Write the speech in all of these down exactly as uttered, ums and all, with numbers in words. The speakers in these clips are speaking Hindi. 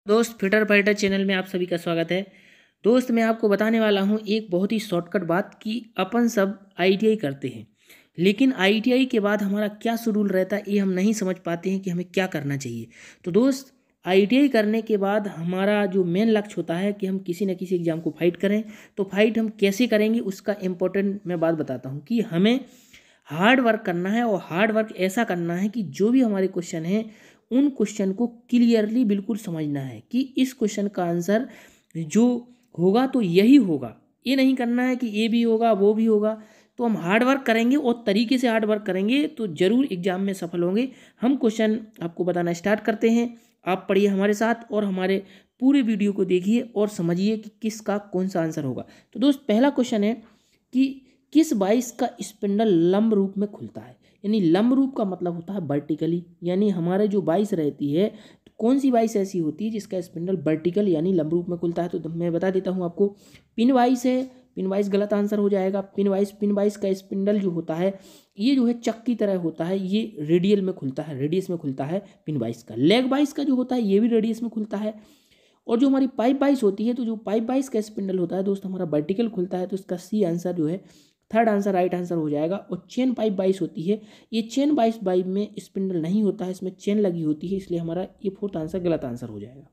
दोस्त फिटर फाइटर चैनल में आप सभी का स्वागत है। दोस्त मैं आपको बताने वाला हूं एक बहुत ही शॉर्टकट बात कि अपन सब आईटीआई करते हैं, लेकिन आईटीआई के बाद हमारा क्या शेड्यूल रहता है ये हम नहीं समझ पाते हैं कि हमें क्या करना चाहिए। तो दोस्त आईटीआई करने के बाद हमारा जो मेन लक्ष्य होता है कि हम किसी न किसी एग्ज़ाम को फाइट करें, तो फाइट हम कैसे करेंगे उसका इम्पोर्टेंट मैं बात बताता हूँ कि हमें हार्ड वर्क करना है। और हार्ड वर्क ऐसा करना है कि जो भी हमारे क्वेश्चन हैं उन क्वेश्चन को क्लियरली बिल्कुल समझना है कि इस क्वेश्चन का आंसर जो होगा तो यही होगा। ये नहीं करना है कि ये भी होगा वो भी होगा। तो हम हार्ड वर्क करेंगे और तरीके से हार्ड वर्क करेंगे तो ज़रूर एग्जाम में सफल होंगे। हम क्वेश्चन आपको बताना स्टार्ट करते हैं। आप पढ़िए हमारे साथ और हमारे पूरे वीडियो को देखिए और समझिए कि किसका कौन सा आंसर होगा। तो दोस्त पहला क्वेश्चन है कि किस बाइस का स्पिंडल लंब रूप में खुलता है। यानी लंब रूप का मतलब होता है वर्टिकली, यानी हमारे जो बाइस रहती है तो कौन सी बाइस ऐसी होती है जिसका स्पिंडल वर्टिकल यानी लंब रूप में खुलता है। तो मैं बता देता हूँ आपको, पिन बाइस है। पिन बाइस गलत आंसर हो जाएगा। पिन बाइस पिन बाइस का स्पिंडल जो होता है ये जो है चक की तरह होता है, ये रेडियल में खुलता है, रेडियस में खुलता है पिन बाइस का। लेग बाइस का जो होता है ये भी रेडियस में खुलता है। और जो हमारी पाइप बाइस होती है तो जो पाइप बाइस का स्पिंडल होता है दोस्त हमारा वर्टिकल खुलता है। तो इसका सी आंसर जो है थर्ड आंसर राइट आंसर हो जाएगा। और चेन पाइप बाइस होती है, ये चेन बाइस बाइप में स्पिंडल नहीं होता है, इसमें चेन लगी होती है, इसलिए हमारा ये फोर्थ आंसर गलत आंसर हो जाएगा।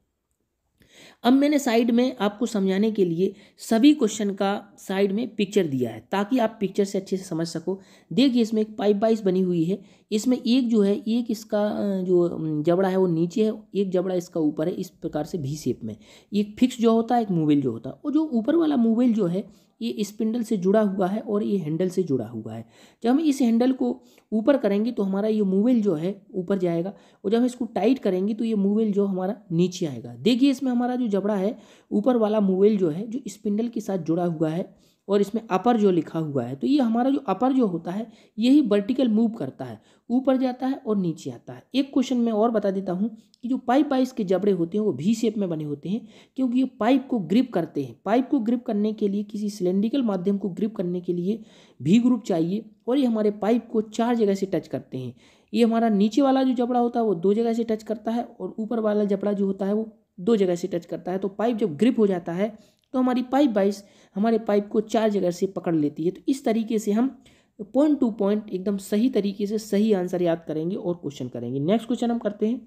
अब मैंने साइड में आपको समझाने के लिए सभी क्वेश्चन का साइड में पिक्चर दिया है ताकि आप पिक्चर से अच्छे से समझ सको। देखिए इसमें एक पाइप बाइस बनी हुई है, इसमें एक जो है एक इसका जो जबड़ा है वो नीचे है, एक जबड़ा इसका ऊपर है, इस प्रकार से भी शेप में। एक फिक्स जो होता है, एक मूवेल जो होता है। और जो ऊपर वाला मूवेल जो है ये स्पिंडल से जुड़ा हुआ है और ये हैंडल से जुड़ा हुआ है। जब हम इस हैंडल को ऊपर करेंगे तो हमारा ये मूवेल जो है ऊपर जाएगा, और जब हम इसको टाइट करेंगे तो ये मूवेल जो हमारा नीचे आएगा। देखिए इसमें हमारा जो जबड़ा है ऊपर वाला मूवेल जो है जो स्पिंडल के साथ जुड़ा हुआ है और इसमें अपर जो लिखा हुआ है, तो ये हमारा जो अपर जो होता है यही वर्टिकल मूव करता है, ऊपर जाता है और नीचे आता है। एक क्वेश्चन मैं और बता देता हूँ कि जो पाइप बाइस के जबड़े होते हैं वो भी शेप में बने होते हैं क्योंकि ये पाइप को ग्रिप करते हैं। पाइप को ग्रिप करने के लिए, किसी सिलेंड्रिकल माध्यम को ग्रिप करने के लिए भी ग्रुप चाहिए, और ये हमारे पाइप को चार जगह से टच करते हैं। ये हमारा नीचे वाला जो जबड़ा होता है वो दो जगह से टच करता है और ऊपर वाला जबड़ा जो होता है वो दो जगह से टच करता है। तो पाइप जब ग्रिप हो जाता है तो हमारी पाइप बाइस हमारे पाइप को चार जगह से पकड़ लेती है। तो इस तरीके से हम पॉइंट टू पॉइंट एकदम सही तरीके से सही आंसर याद करेंगे और क्वेश्चन करेंगे। नेक्स्ट क्वेश्चन हम करते हैं,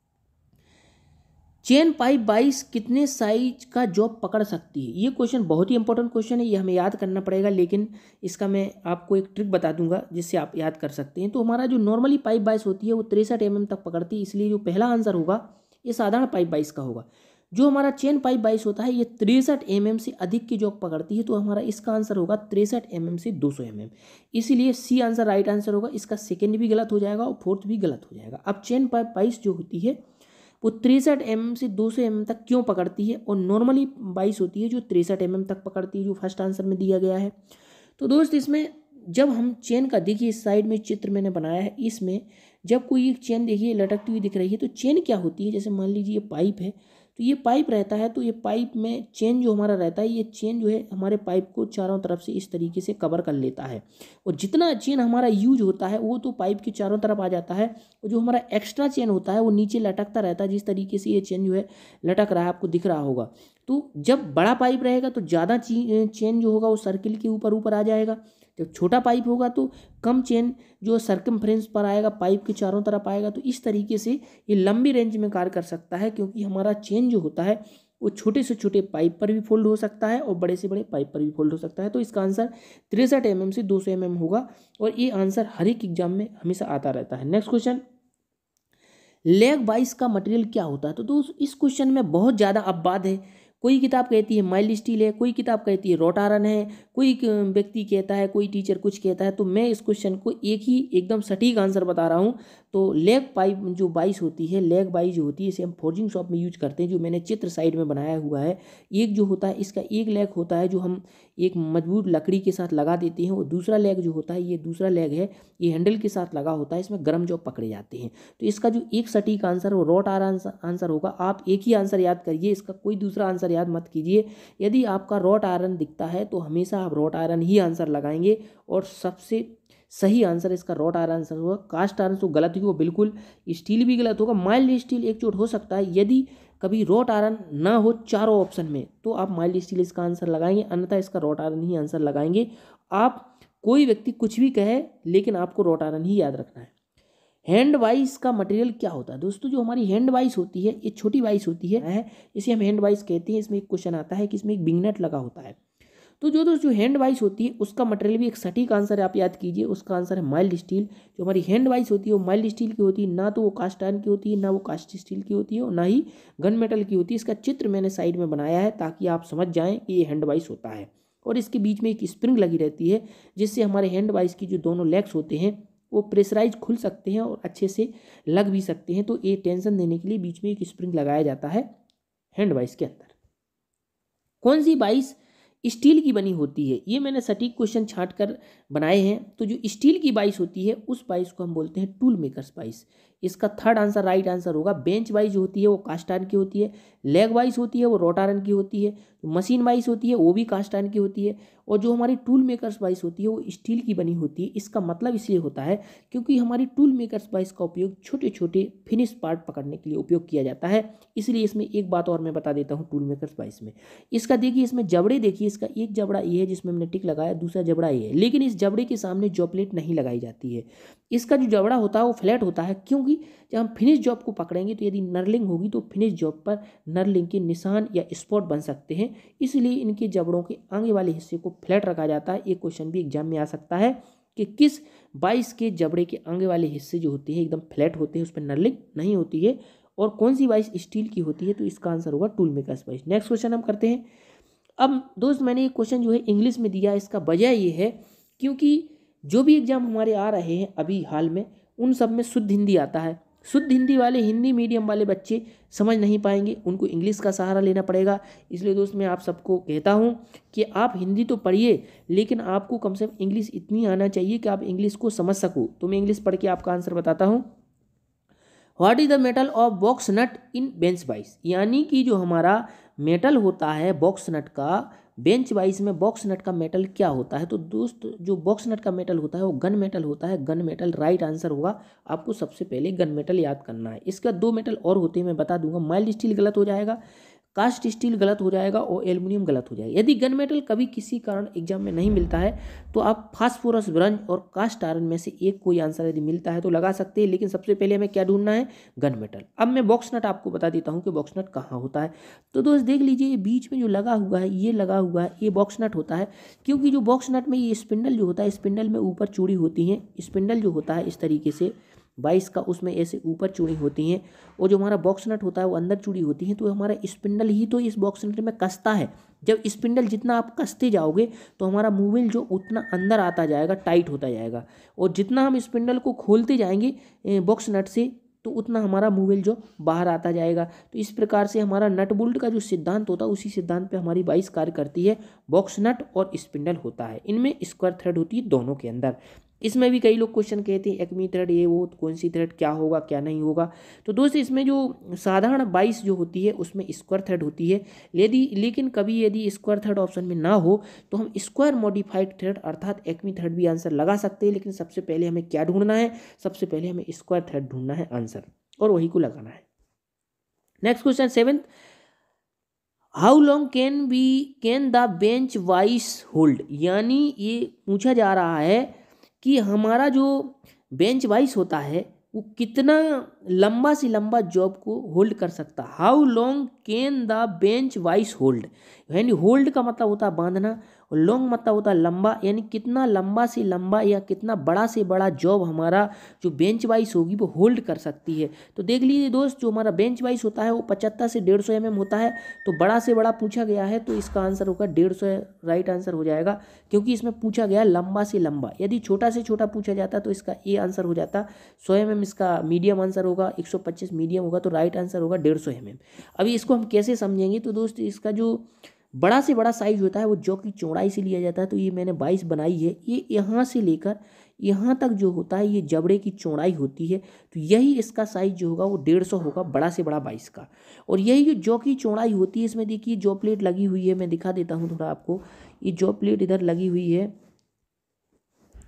चेन पाइप बाइस कितने साइज का जॉब पकड़ सकती है। ये क्वेश्चन बहुत ही इंपॉर्टेंट क्वेश्चन है, ये हमें याद करना पड़ेगा, लेकिन इसका मैं आपको एक ट्रिक बता दूंगा जिससे आप याद कर सकते हैं। तो हमारा जो नॉर्मली पाइप बाइस होती है वो तिरसठ एम एम तक पकड़ती है, इसलिए जो पहला आंसर होगा ये साधारण पाइप बाइस का होगा। जो हमारा चेन पाइप बाइस होता है ये तिरसठ एम एम से अधिक की जॉब पकड़ती है, तो हमारा इसका आंसर होगा तिरसठ एम एम से दो सौ एम एम, इसीलिए सी आंसर राइट आंसर होगा। इसका सेकेंड भी गलत हो जाएगा और फोर्थ भी गलत हो जाएगा। अब चेन पाइप बाइस जो होती है वो तिरसठ एम एम से दो सौ एम एम तक क्यों पकड़ती है, और नॉर्मली बाइस होती है जो तिरसठ एम एम तक पकड़ती है, जो फर्स्ट आंसर में दिया गया है। तो दोस्त इसमें जब हम चेन का, देखिए इस साइड में चित्र मैंने बनाया है, इसमें जब कोई एक चेन देखिए लटकती हुई दिख रही है तो चेन क्या होती है, जैसे मान लीजिए ये पाइप है तो ये पाइप रहता है, तो ये पाइप में चेन जो हमारा रहता है ये चेन जो है हमारे पाइप को चारों तरफ से इस तरीके से कवर कर लेता है। और जितना चेन हमारा यूज होता है वो तो पाइप के चारों तरफ आ जाता है, और जो हमारा एक्स्ट्रा चेन होता है वो नीचे लटकता रहता है। जिस तरीके से ये चेन जो है लटक रहा है आपको दिख रहा होगा। तो जब बड़ा पाइप रहेगा तो ज़्यादा चेन जो होगा वो सर्किल के ऊपर ऊपर आ जाएगा, जब छोटा पाइप होगा तो कम चेन जो सर्कमफ्रेंस पर आएगा, पाइप के चारों तरफ आएगा। तो इस तरीके से ये लंबी रेंज में कार्य कर सकता है क्योंकि हमारा चेन जो होता है वो छोटे से छोटे पाइप पर भी फोल्ड हो सकता है और बड़े से बड़े पाइप पर भी फोल्ड हो सकता है। तो इसका आंसर तिरसठ एम एम से दो सौ एम एम होगा, और ये आंसर हर एक एग्जाम में हमेशा आता रहता है। नेक्स्ट क्वेश्चन, लेग बाइस का मटेरियल क्या होता है। तो दोस्त इस क्वेश्चन में बहुत ज़्यादा अपवाद है। कोई किताब कहती है माइल्ड स्टील है, कोई किताब कहती है रॉट आयरन है, कोई व्यक्ति कहता है, कोई टीचर कुछ कहता है। तो मैं इस क्वेश्चन को एक ही एकदम सटीक आंसर बता रहा हूँ। तो लेग पाइप जो बाइस होती है, लेग बाइस जो होती है इसे हम फोर्जिंग शॉप में यूज करते हैं, जो मैंने चित्र साइड में बनाया हुआ है। एक जो होता है इसका एक लेग होता है जो हम एक मजबूत लकड़ी के साथ लगा देते हैं, और दूसरा लेग जो होता है ये दूसरा लेग है ये हैंडल के साथ लगा होता है, इसमें गर्म जॉब पकड़े जाते हैं। तो इसका जो एक सटीक आंसर वो रॉट आयरन आंसर होगा। आप एक ही आंसर याद करिए, इसका कोई दूसरा आंसर याद मत कीजिए। यदि आपका रॉट आयरन दिखता है तो हमेशा आप रॉट आयरन ही आंसर लगाएंगे, और सबसे सही आंसर इसका रॉट आयरन आंसर होगा। कास्ट आयरन तो गलत ही होगा, बिल्कुल स्टील भी गलत होगा। माइल्ड स्टील एक चोट हो सकता है, यदि कभी रॉट आयरन ना हो चारों ऑप्शन में तो आप माइल्ड स्टील इसका आंसर लगाएंगे, अन्यथा इसका रॉट आयरन ही आंसर लगाएंगे। आप कोई व्यक्ति कुछ भी कहे लेकिन आपको रॉट आयरन ही याद रखना है। हैंड वाइस का मटेरियल क्या होता है दोस्तों? जो हमारी हैंड वाइस होती है ये छोटी वाइस होती है, इसे हम हैंड वाइस कहते हैं। इसमें एक क्वेश्चन आता है कि इसमें एक बिंगनेट लगा होता है। तो जो दोस्तों हैंड वाइस होती है उसका मटेरियल भी एक सटीक आंसर है, आप याद कीजिए, उसका आंसर है माइल्ड स्टील। जो हमारी हैंड वाइस होती है वो माइल्ड स्टील की होती है, ना तो वो कास्ट आयरन की होती है, ना वो कास्ट स्टील की होती है, और ना ही गन मेटल की होती है। इसका चित्र मैंने साइड में बनाया है ताकि आप समझ जाएं कि ये हैंड वाइस होता है। और इसके बीच में एक स्प्रिंग लगी रहती है जिससे हमारे हैंड वाइस की जो दोनों लेग्स होते हैं वो प्रेशराइज खुल सकते हैं और अच्छे से लग भी सकते हैं। तो ये टेंशन देने के लिए बीच में एक स्प्रिंग लगाया जाता है हैंड वाइस के अंदर। कौन सी वाइस स्टील की बनी होती है? ये मैंने सटीक क्वेश्चन छांट कर बनाए हैं। तो जो स्टील की वाइस होती है उस वाइस को हम बोलते हैं टूल मेकर्स वाइस। इसका थर्ड आंसर राइट आंसर होगा। बेंच वाइस जो होती है वो कास्ट आयरन की होती है, लेग वाइस होती है वो रॉट आयरन की होती है, मशीन वाइस होती है वो भी कास्ट आयरन की होती है, और जो हमारी टूल मेकर्स वाइस होती है वो स्टील की बनी होती है। इसका मतलब इसलिए होता है क्योंकि हमारी टूल मेकर्स वाइस का उपयोग छोटे छोटे फिनिश पार्ट पकड़ने के लिए उपयोग किया जाता है। इसलिए इसमें एक बात और मैं बता देता हूँ टूल मेकर्स वाइस में। इसका देखिए इसमें जबड़े देखिए, इसका एक जबड़ा ये है जिसमें हमने टिक लगाया, दूसरा जबड़ा ये है, लेकिन इस जबड़े के सामने जॉब प्लेट नहीं लगाई जाती है। इसका जो जबड़ा होता है वो फ्लैट होता है, क्योंकि जब हम फिनिश जॉब को पकड़ेंगे तो यदि नर्लिंग होगी तो फिनिश जॉब पर नर्लिंग के निशान या स्पॉट बन सकते हैं। इसलिए इनके जबड़ों के आगे वाले हिस्से को फ्लैट रखा जाता है। एक क्वेश्चन भी एग्जाम में आ सकता है कि किस बाइस के जबड़े के आगे वाले हिस्से जो होते हैं एकदम फ्लैट होते हैं, उस पर नर्लिंग नहीं होती है, और कौन सी बाइस स्टील की होती है? तो इसका आंसर होगा tool makers vice. Next question हम करते हैं। अब दोस्त मैंने एक क्वेश्चन जो है इंग्लिश में दिया, इसका वजह ये है क्योंकि जो भी एग्जाम हमारे आ रहे हैं अभी हाल में उन सब में शुद्ध हिंदी आता है। शुद्ध हिंदी वाले हिंदी मीडियम वाले बच्चे समझ नहीं पाएंगे, उनको इंग्लिश का सहारा लेना पड़ेगा। इसलिए दोस्त मैं आप सबको कहता हूं कि आप हिंदी तो पढ़िए लेकिन आपको कम से कम इंग्लिश इतनी आना चाहिए कि आप इंग्लिश को समझ सको। तो मैं इंग्लिश पढ़ के आपका आंसर बताता हूँ। What is the metal of box nut in bench vice? यानी कि जो हमारा मेटल होता है बॉक्स नट का, बेंच वाइस में बॉक्स नट का मेटल क्या होता है? तो दोस्त जो बॉक्स नट का मेटल होता है वो गन मेटल होता है। गन मेटल राइट आंसर होगा। आपको सबसे पहले गन मेटल याद करना है। इसका दो मेटल और होते हैं, मैं बता दूंगा। माइल्ड स्टील गलत हो जाएगा, कास्ट स्टील गलत हो जाएगा, और एल्युमिनियम गलत हो जाएगा। यदि गन मेटल कभी किसी कारण एग्जाम में नहीं मिलता है तो आप फास्फोरस, ब्रंज और कास्ट आयरन में से एक कोई आंसर यदि मिलता है तो लगा सकते हैं, लेकिन सबसे पहले हमें क्या ढूंढना है? Gun metal. अब मैं बॉक्स नट आपको बता देता हूँ कि बॉक्स नट कहाँ होता है। तो दोस्त देख लीजिए, ये बीच में जो लगा हुआ है, ये लगा हुआ है, ये बॉक्स नट होता है। क्योंकि जो बॉक्स नट में ये स्पिंडल जो होता है, स्पिंडल में ऊपर चूड़ी होती है। स्पिंडल जो होता है इस तरीके से बाईस का, उसमें ऐसे ऊपर चूड़ी होती हैं, और जो हमारा बॉक्स नट होता है वो अंदर चूड़ी होती है। तो हमारा स्पिंडल ही तो इस बॉक्स नट में कसता है। जब स्पिंडल जितना आप कसते जाओगे तो हमारा मूवल जो उतना अंदर आता जाएगा, टाइट होता जाएगा, और जितना हम स्पिंडल को खोलते जाएंगे बॉक्स नट से तो उतना हमारा मूवल जो बाहर आता जाएगा। तो इस प्रकार से हमारा नट बोल्ट का जो सिद्धांत होता है उसी सिद्धांत पे हमारी बाईस कार्य करती है। बॉक्स नट और स्पिंडल होता है, इनमें स्क्वायर थ्रेड होती है दोनों के अंदर। इसमें भी कई लोग क्वेश्चन कहते हैं एक्मी थ्रेड ये वो, कौन सी थ्रेड क्या होगा क्या नहीं होगा। तो दोस्त इसमें जो साधारण बाईस जो होती है उसमें स्क्वायर थ्रेड होती है। यदि लेकिन कभी यदि स्क्वायर थ्रेड ऑप्शन में ना हो तो हम स्क्वायर मॉडिफाइड थ्रेड अर्थात एक्मी थ्रेड भी आंसर लगा सकते हैं। लेकिन सबसे पहले हमें क्या ढूंढना है? सबसे पहले हमें स्क्वायर थ्रेड ढूंढना है आंसर, और वही को लगाना है। Next question seventh, how long can be can the bench vice hold? यानी ये पूछा जा रहा है कि हमारा जो बेंच वाइस होता है वो कितना लंबा से लंबा जॉब को होल्ड कर सकता है। How long can the bench vice hold? यानी होल्ड का मतलब होता है बांधना, और लॉन्ग मतलब होता है लंबा, यानी कितना लंबा से लंबा या कितना बड़ा से बड़ा जॉब हमारा जो बेंच वाइस होगी वो होल्ड कर सकती है। तो देख लीजिए दोस्त, जो हमारा बेंच वाइस होता है वो पचहत्तर से डेढ़ सौ एम एम होता है। तो बड़ा से बड़ा पूछा गया है तो इसका आंसर होगा डेढ़ सौ, राइट आंसर हो जाएगा, क्योंकि इसमें पूछा गया लंबा से लंबा। यदि छोटा से छोटा पूछा जाता तो इसका ए आंसर हो जाता सौ एम एम, इसका मीडियम आंसर होगा, एक सौ पच्चीस मीडियम होगा, तो राइट आंसर होगा डेढ़ सौ एम एम। अभी इसको हम कैसे समझेंगे? तो दोस्त इसका जो बड़ा से बड़ा साइज होता है वो जॉ की चौड़ाई से लिया जाता है। तो ये मैंने बाईस बनाई है, ये यहाँ से लेकर यहाँ तक जो होता है ये जबड़े की चौड़ाई होती है। तो यही इसका साइज जो होगा वो डेढ़ सौ होगा, बड़ा से बड़ा बाईस का। और यही जो जॉ की चौड़ाई होती है, इसमें देखिए जॉ प्लेट लगी हुई है, मैं दिखा देता हूँ थोड़ा आपको। ये जॉ प्लेट इधर लगी हुई है,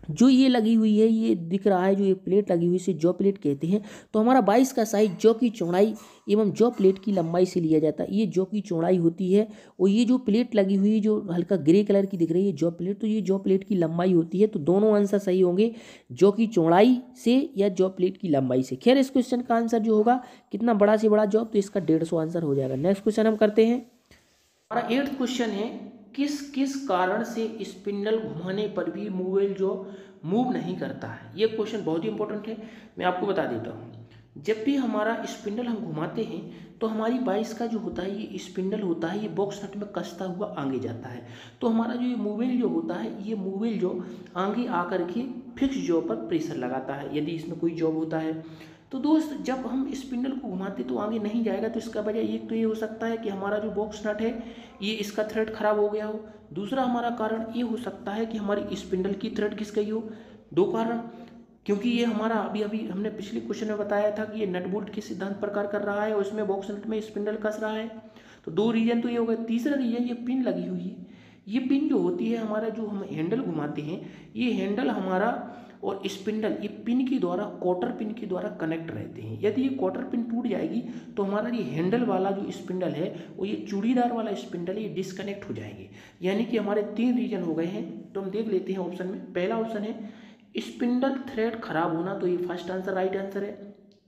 जो ये लगी हुई है, ये दिख रहा है जो एक प्लेट लगी हुई इसे जॉ प्लेट कहते हैं। तो हमारा बाईस का साइज जॉ की चौड़ाई एवं जॉ प्लेट की लंबाई से लिया जाता है। ये जॉ की चौड़ाई होती है और ये जो प्लेट लगी हुई है जो हल्का ग्रे कलर की दिख रही है जॉ प्लेट, तो ये जॉ प्लेट की लंबाई होती है। तो दोनों आंसर सही होंगे, जॉ की चौड़ाई से या जॉ प्लेट की लंबाई से। खैर इस क्वेश्चन का आंसर जो होगा कितना बड़ा से बड़ा जॉब, तो इसका डेढ़ सौ आंसर हो जाएगा। नेक्स्ट क्वेश्चन हम करते हैं। हमारा एट्थ क्वेश्चन है, किस किस कारण से स्पिंडल घुमाने पर भी मूवेल जो मूव नहीं करता है। ये क्वेश्चन बहुत ही इंपॉर्टेंट है, मैं आपको बता देता हूँ। जब भी हमारा स्पिंडल हम घुमाते हैं तो हमारी बाइस का जो होता है ये स्पिंडल होता है, ये बॉक्स नट में कसता हुआ आगे जाता है। तो हमारा जो ये मूवेल जो होता है, ये मूवेल जो आगे आकर के फिक्स जॉब पर प्रेशर लगाता है यदि इसमें कोई जॉब होता है। तो दोस्त जब हम स्पिंडल को घुमाते तो आगे नहीं जाएगा, तो इसका वजह एक तो ये हो सकता है कि हमारा जो बॉक्स नट है ये इसका थ्रेड खराब हो गया हो। दूसरा हमारा कारण ये हो सकता है कि हमारी स्पिंडल की थ्रेड घिस गई हो। दो कारण, क्योंकि ये हमारा अभी अभी हमने पिछले क्वेश्चन में बताया था कि ये नट बोल्ट के सिद्धांत पर कार्य कर रहा है और इसमें बॉक्स नट में स्पिंडल कस रहा है। तो दो रीजन तो ये हो गए। तीसरा रीजन ये पिन लगी हुई है। ये पिन जो होती है हमारा जो हम हैंडल घुमाते हैं, ये हैंडल हमारा और स्पिंडल ये पिन के द्वारा क्वार्टर पिन के द्वारा कनेक्ट रहते हैं। यदि ये क्वार्टर पिन टूट जाएगी तो हमारा ये हैंडल वाला जो स्पिंडल है वो ये चूड़ीदार वाला स्पिंडल ये डिस्कनेक्ट हो जाएंगे। यानी कि हमारे तीन रीजन हो गए हैं। तो हम देख लेते हैं ऑप्शन में। पहला ऑप्शन है स्पिंडल थ्रेड खराब होना, तो ये फर्स्ट आंसर राइट आंसर है।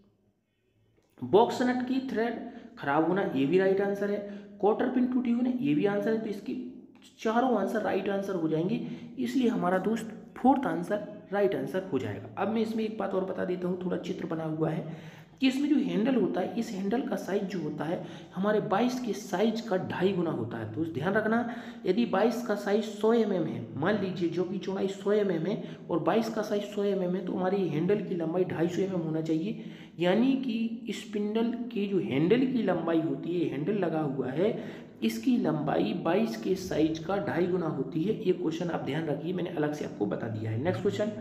बॉक्स नट की थ्रेड खराब होना, ये भी राइट आंसर है। क्वार्टर पिन टूटी होना, ये भी आंसर है। तो इसकी चारों आंसर राइट आंसर हो जाएंगे, इसलिए हमारा दोस्त फोर्थ आंसर राइट आंसर हो जाएगा। अब मैं इसमें एक बात और बता देता हूँ, थोड़ा चित्र बना हुआ है कि इसमें जो हैंडल होता है, इस हैंडल का साइज जो होता है हमारे बाईस के साइज का ढाई गुना होता है। तो ध्यान रखना, यदि बाईस का साइज सौ एम एम है, मान लीजिए जो कि चौड़ाई सौ एम एम है और बाईस का साइज सौ एम एम है, तो हमारी हैंडल की लंबाई ढाई सौ एम एम होना चाहिए। यानी कि स्पिंडल की जो हैंडल की लंबाई होती है, हैंडल लगा हुआ है, इसकी लंबाई बाईस के साइज का ढाई गुना होती है। ये क्वेश्चन आप ध्यान रखिए, मैंने अलग से आपको बता दिया है। नेक्स्ट क्वेश्चन,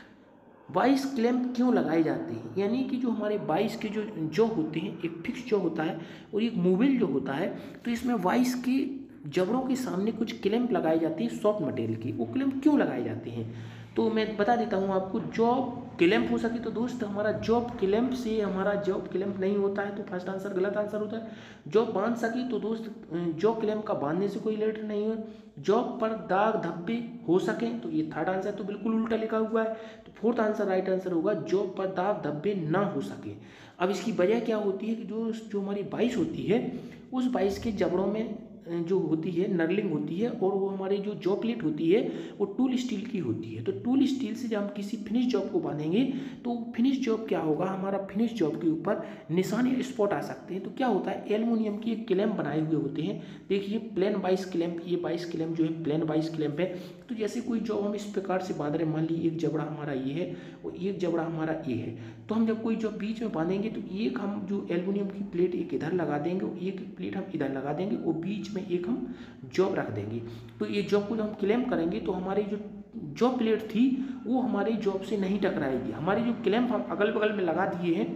बाईस क्लैंप क्यों लगाए जाते हैं। यानी कि जो हमारे बाईस के जो जॉ होते हैं, एक फिक्स जॉ होता है और एक मूवेल जो होता है, तो इसमें बाईस के जबड़ों के सामने कुछ क्लैंप लगाए जाते हैं सॉफ्ट मटेरियल की। वो क्लैंप क्यों लगाए जाते हैं तो मैं बता देता हूँ आपको। जॉब क्लैंप हो सके तो दोस्त हमारा जॉब क्लैंप से हमारा जॉब क्लैंप नहीं होता है, तो फर्स्ट आंसर गलत आंसर होता है। जॉब बांध सके तो दोस्त जॉब क्लैंप का बांधने से कोई रिलेटेड नहीं है। जॉब पर दाग धब्बे हो सके तो ये थर्ड आंसर तो बिल्कुल उल्टा लिखा हुआ है। तो फोर्थ आंसर राइट आंसर होगा, जॉब पर दाग धब्बे ना हो सके। अब इसकी वजह क्या होती है कि जो जो हमारी बाईस होती है उस बाईस के जबड़ों में जो होती है नर्लिंग होती है, और वो हमारी जो जॉब प्लेट होती है वो टूल स्टील की होती है। तो टूल स्टील से जब हम किसी फिनिश जॉब को बांधेंगे तो फिनिश जॉब क्या होगा, हमारा फिनिश जॉब के ऊपर निशान या स्पॉट आ सकते हैं। तो क्या होता है, एल्युमिनियम की एक क्लैंप बनाए हुए होते हैं। देखिए प्लेन बाईस क्लैंप, ये बाईस क्लैंप जो है प्लेन बाईस क्लैंप है। तो जैसे कोई जॉब हम इस प्रकार से बांध रहे हैं, मान लीजिए एक जबड़ा हमारा ये है और एक जबड़ा हमारा ये है, तो हम जब कोई जॉब बीच में बांधेंगे तो एक हम जो एल्युमिनियम की प्लेट एक इधर लगा देंगे और एक प्लेट हम इधर लगा देंगे और बीच में एक हम जॉब रख देंगे। तो ये जॉब को जब हम क्लैंप करेंगे तो हमारी जो जॉब प्लेट थी वो हमारी जॉब से नहीं टकराएगी। हमारी जो क्लैंप हम अगल बगल में लगा दिए हैं,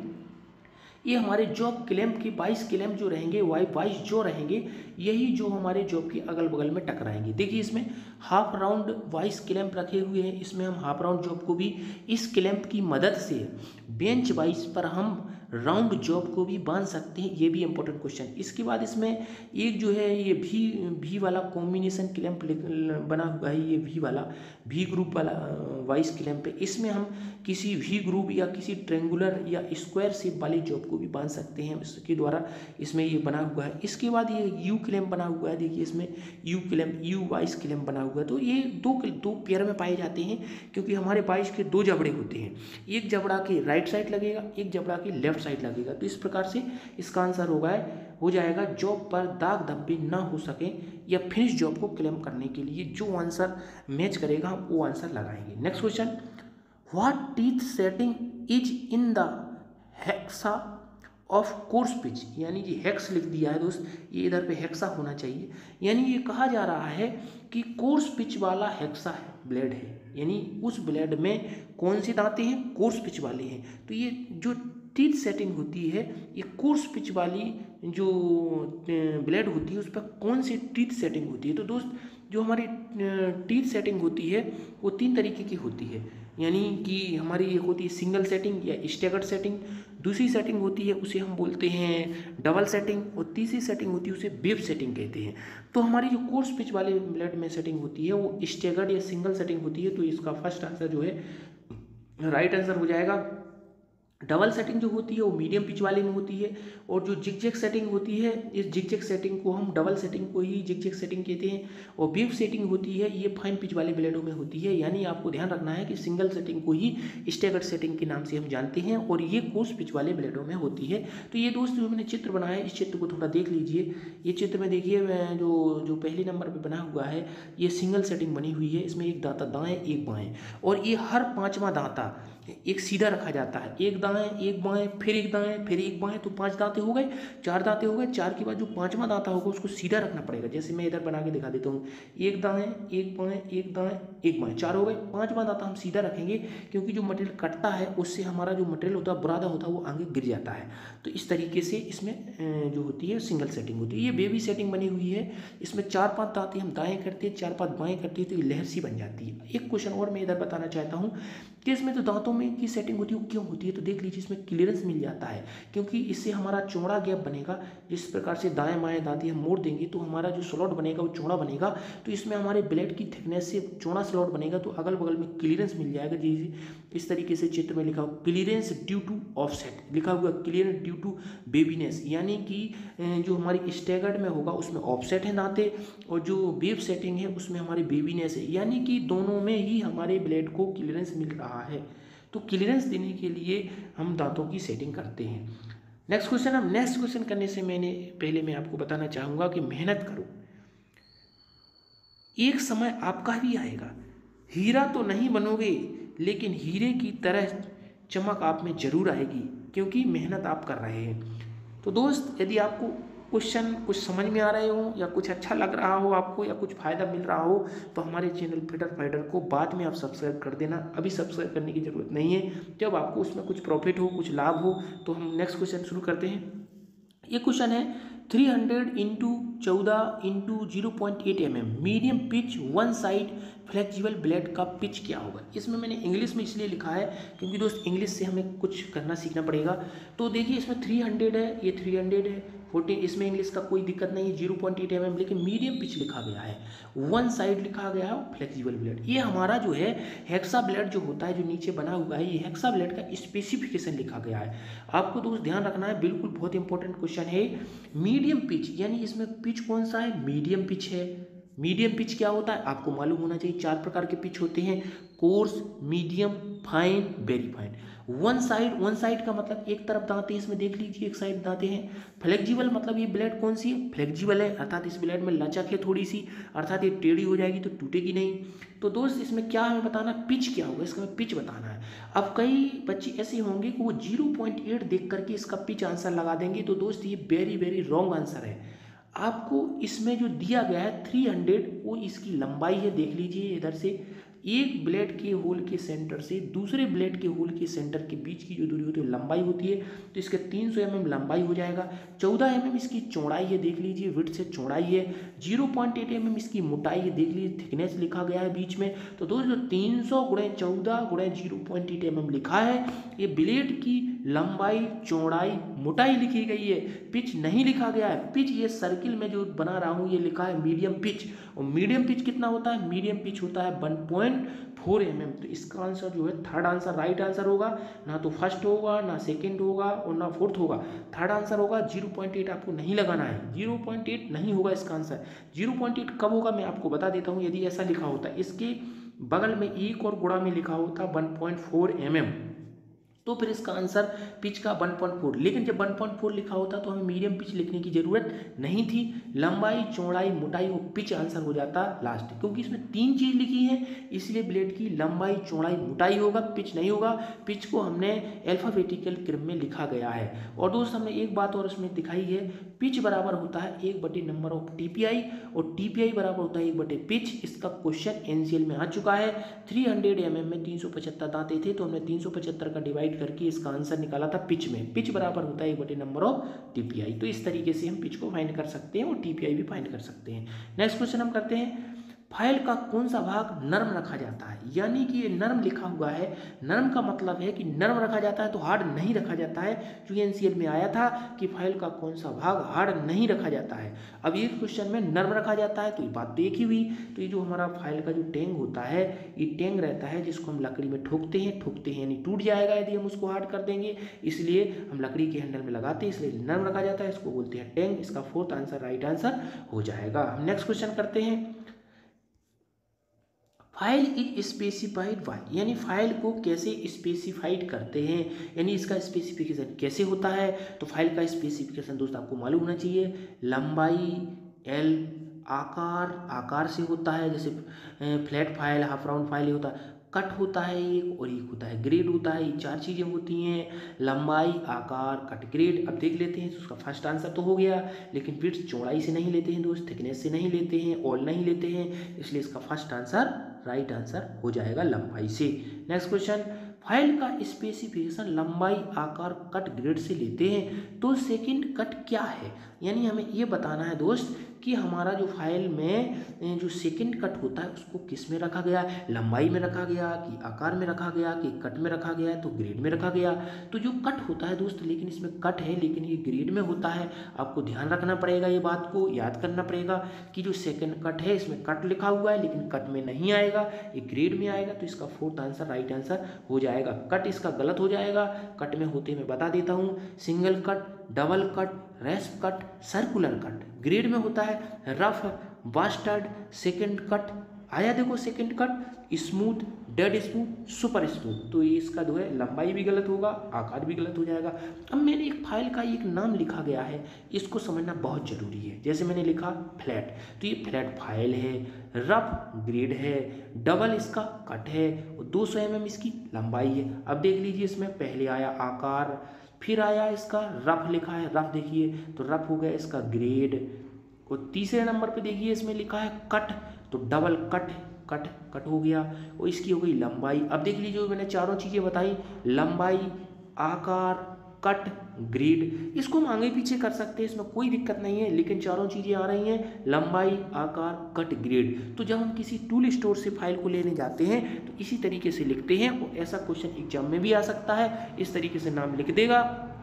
ये हमारे जॉब क्लैंप की बाईस क्लैंप जो रहेंगे, वाई बाईस जो रहेंगे, यही जो हमारे जॉब के अगल बगल में टकराएंगे। देखिए इसमें हाफ राउंड बाईस क्लैंप रखे हुए हैं, इसमें हम हाफ राउंड जॉब को भी इस क्लैंप की मदद से बेंच वाइज पर हम राउंड जॉब को भी बांध सकते हैं। ये भी इंपॉर्टेंट क्वेश्चन। इसके बाद इसमें एक जो है ये भी भी वाला कॉम्बिनेशन क्लैंप बना हुआ है, ये भी वाला भी ग्रुप वाला वाइस क्लैंप है। इसमें हम किसी भी ग्रुप या किसी ट्रेंगुलर या स्क्वायर शेप वाली जॉब को भी बांध सकते हैं, इसके द्वारा इसमें ये बना हुआ है। इसके बाद ये यू क्लैंप बना हुआ है, देखिए इसमें U clamp U vice clamp बना हुआ है। तो ये दो दो पेयर में पाए जाते हैं, क्योंकि हमारे बाईस के दो जबड़े होते हैं, एक जबड़ा के राइट साइड लगेगा, एक जबड़ा के लेफ्ट साइड लगेगा। तो इस प्रकार से इसका आंसर होगा हो जाएगा जॉब पर दाग धब्बे ना हो सके या फिनिश जॉब को क्लेम करने के लिए जो आंसर मैच करेगा हम वो आंसर लगाएंगे। Next question, what teeth setting is in the hacksaw of coarse pitch. यानी कि हेक्स लिख दिया है दोस्त, ये इधर पे हेक्सा होना चाहिए। यानी ये कहा जा रहा है कि कोर्स पिच वाला हेक्सा है ब्लेड है, यानी उस ब्लेड में कौन से दांते हैं, कोर्स पिच वाले हैं। तो ये जो टीथ सेटिंग होती है, ये कोर्स पिच वाली जो ब्लेड होती है उस पर कौन सी टीथ सेटिंग होती है। तो दोस्त जो हमारी टीथ सेटिंग होती है वो तीन तरीके की होती है, यानी कि हमारी एक होती है सिंगल सेटिंग या स्टैगर्ड सेटिंग, दूसरी सेटिंग होती है उसे हम बोलते हैं डबल सेटिंग, और तीसरी सेटिंग होती है उसे वेव सेटिंग कहते हैं। तो हमारी जो कोर्स पिच वाले ब्लेड में सेटिंग होती है वो स्टैगर्ड या सिंगल सेटिंग होती है, तो इसका फर्स्ट आंसर जो है राइट आंसर हो जाएगा। डबल सेटिंग जो होती है वो मीडियम पिच वाले में होती है, और जो जिगजैग सेटिंग होती है इस जिगजैग सेटिंग को हम डबल सेटिंग को ही जिगजैग सेटिंग कहते हैं, और वेव सेटिंग होती है ये फाइन पिच वाले ब्लेडों में होती है। यानी आपको ध्यान रखना है कि सिंगल सेटिंग को ही स्टैगर्ड सेटिंग के नाम से हम जानते हैं, और ये कोर्स पिच वाले ब्लेडों में होती है। तो ये दोस्त जो मैंने चित्र बनाया है इस चित्र को थोड़ा देख लीजिए। ये चित्र में देखिए जो जो पहले नंबर पर बना हुआ है ये सिंगल सेटिंग बनी हुई है, इसमें एक दांता दाएँ एक बाएँ, और ये हर पाँचवा दांता एक सीधा रखा जाता है, एक दाएं एक बाएं फिर एक दाएं फिर एक बाएं, तो पांच दांते हो गए, चार दांते हो गए, चार के बाद जो पांचवा दांता होगा उसको सीधा रखना पड़ेगा। जैसे मैं इधर बना के दिखा देता हूँ, एक दाएं एक बाएं एक दाएं एक बाएं, चार हो गए, पांचवा दांता हम सीधा रखेंगे क्योंकि जो मटेरियल कटता है उससे हमारा जो मटेरियल होता है बुरादा होता है वो आगे गिर जाता है। तो इस तरीके से इसमें जो होती है सिंगल सेटिंग होती है। ये बेबी सेटिंग बनी हुई है, इसमें चार पाँच दांते हम दाएँ करते हैं, चार पाँच बाएँ करते हैं, तो ये लहर सी बन जाती है। एक क्वेश्चन और मैं इधर बताना चाहता हूँ कि इसमें तो दांतों में की सेटिंग होती है वो क्यों होती है, तो देख लीजिए इसमें क्लियरेंस मिल जाता है, क्योंकि इससे हमारा चौड़ा गैप बनेगा। जिस प्रकार से दाएं बाएं दांते हम मोड़ देंगे तो हमारा जो स्लॉट बनेगा वो चौड़ा बनेगा, तो इसमें हमारे ब्लेड की थिकनेस से चौड़ा स्लॉट बनेगा, तो अगल बगल में क्लियरेंस मिल जाएगा। जी इस तरीके से चित्र में लिखा हुआ क्लियरेंस ड्यू टू ऑफसेट लिखा हुआ, क्लियरेंस ड्यू टू बेबीनेस, यानी कि जो हमारी स्टैगर्ड में होगा उसमें ऑफसेट है दांते, और जो वेव सेटिंग है उसमें हमारी बेबीनेस है, यानी कि दोनों में ही हमारे ब्लेड को क्लियरेंस मिल रहा है। तो क्लियरेंस देने के लिए हम दांतों की सेटिंग करते हैं। नेक्स्ट क्वेश्चन, अब नेक्स्ट क्वेश्चन करने से मैंने पहले मैं आपको बताना चाहूँगा कि मेहनत करो, एक समय आपका भी आएगा, हीरा तो नहीं बनोगे लेकिन हीरे की तरह चमक आप में जरूर आएगी, क्योंकि मेहनत आप कर रहे हैं। तो दोस्त यदि आपको क्वेश्चन कुछ समझ में आ रहे हो या कुछ अच्छा लग रहा हो आपको या कुछ फ़ायदा मिल रहा हो तो हमारे चैनल फिटर फाइटर को बाद में आप सब्सक्राइब कर देना, अभी सब्सक्राइब करने की ज़रूरत नहीं है। जब आपको उसमें कुछ प्रॉफिट हो कुछ लाभ हो तो हम नेक्स्ट क्वेश्चन शुरू करते हैं। ये क्वेश्चन है थ्री हंड्रेड इंटू चौदह into zero point eight M M medium pitch one side flexible blade का पिच क्या होगा। इसमें मैंने इंग्लिश में इसलिए लिखा है क्योंकि दोस्त इंग्लिश से हमें कुछ करना सीखना पड़ेगा। तो देखिए इसमें थ्री हंड्रेड है, ये थ्री हंड्रेड है, फोर्टीन, इसमें इंग्लिश का कोई दिक्कत नहीं है, zero point eight M M, लेकिन मीडियम पिच लिखा गया है, वन साइड लिखा गया है फ्लेक्सिबल ब्लेड। ये हमारा जो है हेक्सा ब्लेड जो होता है जो नीचे बना हुआ है, ये हेक्सा ब्लेड का स्पेसिफिकेशन लिखा गया है। आपको दोस्त ध्यान रखना है, बिल्कुल बहुत इंपॉर्टेंट क्वेश्चन है। मीडियम पिच यानी इसमें पिच कौन सा है, मीडियम पिच है। मीडियम पिच क्या होता है आपको मालूम होना चाहिए, चार प्रकार के पिच होते हैं, coarse, medium, fine, very fine. One side, one side का मतलब एक तरफ दांते, इसमें देख लीजिए एक साइड दांते हैं। फ्लेक्सिबल मतलब ये ब्लेड कौन सी है, फ्लेक्सिबल है, अर्थात इस ब्लेड में लचक है थोड़ी सी, अर्थात ये टेढ़ी हो जाएगी तो टूटेगी नहीं। तो दोस्त इसमें क्या हमें बताना, पिच क्या होगा, इसका हमें पिच बताना है। अब कई बच्चे ऐसे होंगे कि वो जीरो पॉइंट एट देख करके इसका पिच आंसर लगा देंगे, तो दोस्त ये वेरी वेरी रॉन्ग आंसर है। आपको इसमें जो दिया गया है थ्री हंड्रेड वो इसकी लंबाई है, देख लीजिए इधर से एक ब्लेड के होल के सेंटर से दूसरे ब्लेड के होल के सेंटर के बीच की जो दूरी होती है लंबाई होती है, तो इसके तीन सौ एम एम लंबाई हो जाएगा। चौदह एम एम इसकी चौड़ाई है, देख लीजिए विड्थ से चौड़ाई है। Zero point eight M M इसकी मोटाई है, देख लीजिए थिकनेस लिखा गया है बीच में। तो दोस्तों तीन सौ गुणे चौदह गुणे zero point eight M M लिखा है, ये ब्लेड की लंबाई चौड़ाई मोटाई लिखी गई है, पिच नहीं लिखा गया है। पिच ये सर्किल में जो बना रहा हूँ ये लिखा है मीडियम पिच, और मीडियम पिच कितना होता है, मीडियम पिच होता है one point four M M. तो इसका आंसर जो है थर्ड आंसर राइट आंसर होगा, ना तो फर्स्ट होगा ना सेकंड होगा और ना फोर्थ होगा, थर्ड आंसर होगा। जीरो पॉइंट एट आपको नहीं लगाना है, जीरो पॉइंट एट नहीं होगा इसका आंसर। जीरो पॉइंट एट कब होगा मैं आपको बता देता हूँ, यदि ऐसा लिखा होता है इसके बगल में एक और गुणा में लिखा होता one point four M M, तो फिर इसका आंसर पिच का वन पॉइंट फोर, लेकिन जब वन पॉइंट फोर लिखा होता तो हमें मीडियम पिच लिखने की जरूरत नहीं थी। लंबाई चौड़ाई मोटाई वो पिच आंसर हो जाता लास्ट, क्योंकि इसमें तीन चीज लिखी है इसलिए ब्लेड की लंबाई चौड़ाई मोटाई होगा, पिच नहीं होगा। पिच को हमने अल्फाबेटिकल क्रम में लिखा गया है। और दोस्त हमने एक बात और इसमें दिखाई है, पिच बराबर होता है एक बटे नंबर ऑफ टीपीआई, और टीपीआई बराबर होता है एक बटे पिच। इसका क्वेश्चन एनसीएल में आ चुका है। थ्री हंड्रेड एम एम में तीन सौ पचहत्तर दांते थे, तो हमने तीन सौ पचहत्तर का डिवाइड करके इसका आंसर निकाला था पिच में। पिच बराबर होता है एक बटे नंबर ऑफ टीपीआई। तो इस तरीके से हम पिच को फाइंड कर सकते हैं और टीपीआई भी फाइंड कर सकते हैं। नेक्स्ट क्वेश्चन हम करते हैं, फाइल का कौन सा भाग नरम रखा जाता है, यानी कि ये नरम लिखा हुआ है। नरम का मतलब है कि नरम रखा जाता है, तो हार्ड नहीं रखा जाता है। क्योंकि एनसीएल में आया था कि फाइल का कौन सा भाग हार्ड नहीं रखा जाता है। अब ये क्वेश्चन में नरम रखा जाता है, तो ये बात तो एक ही हुई। तो ये जो हमारा फाइल का जो टेंग होता है, ये टेंग रहता है जिसको हम लकड़ी में ठोकते हैं ठोकते हैं यानी टूट जाएगा यदि हम उसको हार्ड कर देंगे, इसलिए हम लकड़ी के हैंडल में लगाते हैं, इसलिए नरम रखा जाता है, इसको बोलते हैं टेंग। इसका फोर्थ आंसर राइट आंसर हो जाएगा। हम नेक्स्ट क्वेश्चन करते हैं। फाइल इज स्पेसिफाइड बाय, यानी फाइल को कैसे स्पेसिफाइड करते हैं, यानी इसका स्पेसिफिकेशन कैसे होता है। तो फाइल का स्पेसिफिकेशन दोस्त आपको मालूम होना चाहिए। लंबाई एल, आकार आकार से होता है, जैसे flat file, half round file होता है। कट होता है एक, और एक होता है ग्रेड होता है। ये चार चीज़ें होती हैं, लंबाई, आकार, कट, ग्रेड। अब देख लेते हैं, तो उसका फर्स्ट आंसर तो हो गया, लेकिन विड्थ चौड़ाई से नहीं लेते हैं दोस्त, थिकनेस से नहीं लेते हैं, ऑल नहीं लेते हैं, इसलिए इसका फर्स्ट आंसर राइट आंसर हो जाएगा लंबाई से। नेक्स्ट क्वेश्चन, फाइल का स्पेसिफिकेशन लंबाई, आकार, कट, ग्रेड से लेते हैं, तो सेकंड कट क्या है, यानी हमें ये बताना है दोस्त कि हमारा जो फाइल में जो सेकंड कट होता है उसको किस में रखा गया है, लंबाई में रखा गया कि आकार में रखा गया कि कट में रखा गया है, तो ग्रेड में रखा गया। तो जो कट होता है दोस्त, लेकिन इसमें कट है लेकिन ये ग्रेड में होता है, आपको ध्यान रखना पड़ेगा, ये बात को याद करना पड़ेगा कि जो सेकंड कट है इसमें कट लिखा हुआ है लेकिन कट में नहीं आएगा, ये ग्रेड में आएगा, तो इसका फोर्थ आंसर राइट आंसर हो जाएगा। कट इसका गलत हो जाएगा, कट में होते मैं बता देता हूँ, single cut, double cut, rasp cut, circular cut. Grade में होता है रफ, बास्टर्ड, सेकंड कट। आया देखो second cut, smooth, dead smooth, super smooth. तो ये इसका जो है लंबाई भी गलत होगा, आकार भी गलत हो जाएगा। अब मैंने एक फाइल का एक नाम लिखा गया है, इसको समझना बहुत जरूरी है। जैसे मैंने लिखा फ्लैट, तो ये फ्लैट फाइल है, रफ ग्रेड है, डबल इसका कट है, और दो सौ एम एम इसकी लंबाई है। अब देख लीजिए, इसमें पहले आया आकार, फिर आया इसका रफ लिखा है, रफ देखिए तो रफ हो गया इसका ग्रेड, और तीसरे नंबर पे देखिए इसमें लिखा है कट, तो डबल कट, कट कट हो गया, और इसकी हो गई लंबाई। अब देख लीजिए मैंने चारों चीज़ें बताई, लंबाई, आकार, कट, ग्रेड। इसको हम आगे पीछे कर सकते हैं, इसमें कोई दिक्कत नहीं है, लेकिन चारों चीज़ें आ रही हैं, लंबाई, आकार, कट, ग्रेड। तो जब हम किसी टूल स्टोर से फाइल को लेने जाते हैं तो इसी तरीके से लिखते हैं, और ऐसा क्वेश्चन एग्जाम में भी आ सकता है। इस तरीके से नाम लिख देगा